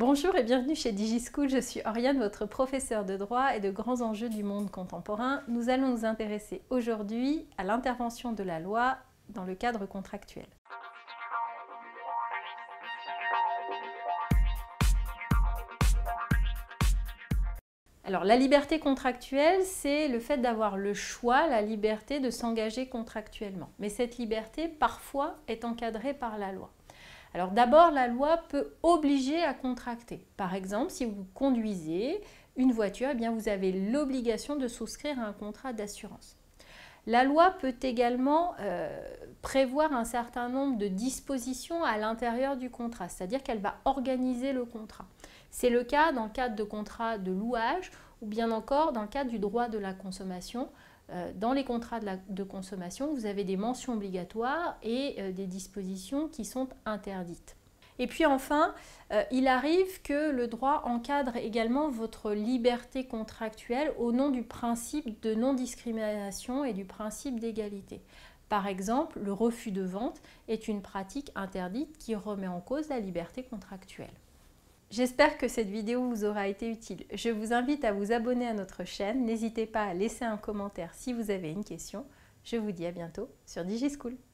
Bonjour et bienvenue chez DigiSchool, je suis Oriane, votre professeure de droit et de grands enjeux du monde contemporain. Nous allons nous intéresser aujourd'hui à l'intervention de la loi dans le cadre contractuel. Alors, la liberté contractuelle, c'est le fait d'avoir le choix, la liberté de s'engager contractuellement. Mais cette liberté, parfois, est encadrée par la loi. Alors d'abord, la loi peut obliger à contracter. Par exemple, si vous conduisez une voiture, eh bien, vous avez l'obligation de souscrire à un contrat d'assurance. La loi peut également prévoir un certain nombre de dispositions à l'intérieur du contrat, c'est-à-dire qu'elle va organiser le contrat. C'est le cas dans le cadre de contrats de louage ou bien encore dans le cadre du droit de la consommation. Dans les contrats de consommation, vous avez des mentions obligatoires et des dispositions qui sont interdites. Et puis enfin, il arrive que le droit encadre également votre liberté contractuelle au nom du principe de non-discrimination et du principe d'égalité. Par exemple, le refus de vente est une pratique interdite qui remet en cause la liberté contractuelle. J'espère que cette vidéo vous aura été utile. Je vous invite à vous abonner à notre chaîne. N'hésitez pas à laisser un commentaire si vous avez une question. Je vous dis à bientôt sur DigiSchool.